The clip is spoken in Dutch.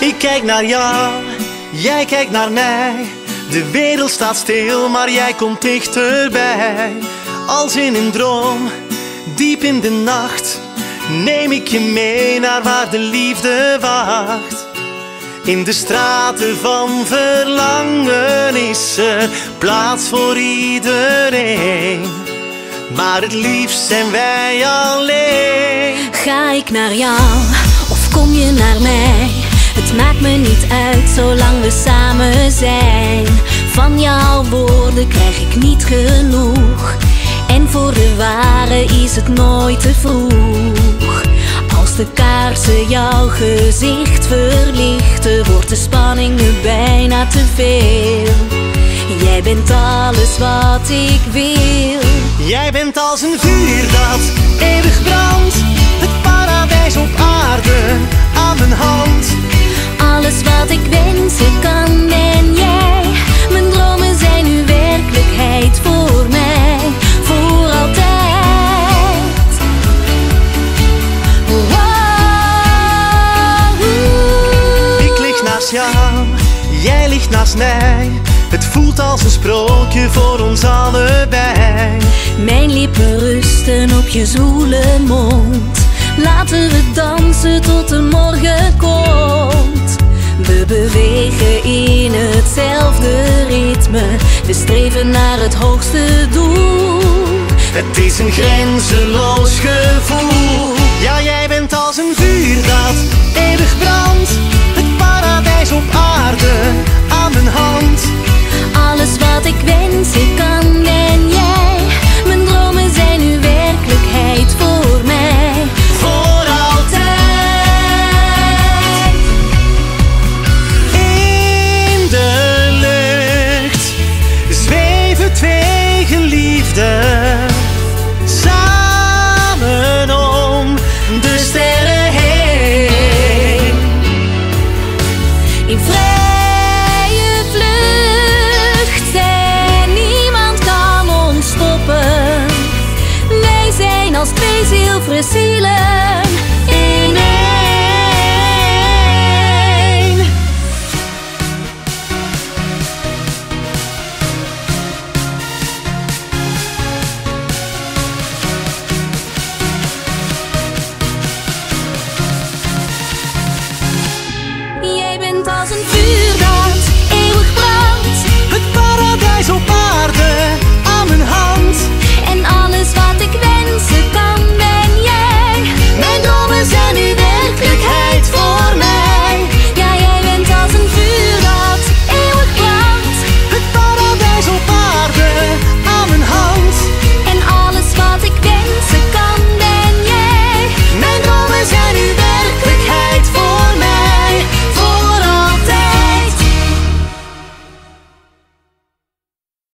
Ik kijk naar jou, jij kijkt naar mij. De wereld staat stil, maar jij komt dichterbij. Als in een droom, diep in de nacht, neem ik je mee naar waar de liefde wacht. In de straten van verlangen is er plaats voor iedereen, maar het liefst zijn wij alleen. Ga ik naar jou of kom je naar mij? Het maakt me niet uit zolang we samen zijn. Van jouw woorden krijg ik niet genoeg, en voor de ware is het nooit te vroeg. Als de kaarsen jouw gezicht verlichten, wordt de spanning nu bijna te veel. Jij bent alles wat ik wil. Jij bent als een vuur dat eeuwig brandt, het paradijs op aarde aan mijn hand. Alles wat ik wensen kan ben jij. Mijn dromen zijn nu werkelijkheid voor mij, voor altijd. Ik lig naast jou, jij ligt naast mij. Het voelt als een sprookje voor ons allebei. Mijn lippen rusten op je zwoele mond. Laten we dansen tot de morgen komt. We bewegen in hetzelfde ritme. We streven naar het hoogste doel. Het is een grenzeloos gevoel. Ja, jij bent als een vuur dat eeuwig brandt, het paradijs op aarde aan mijn hand. Alles wat ik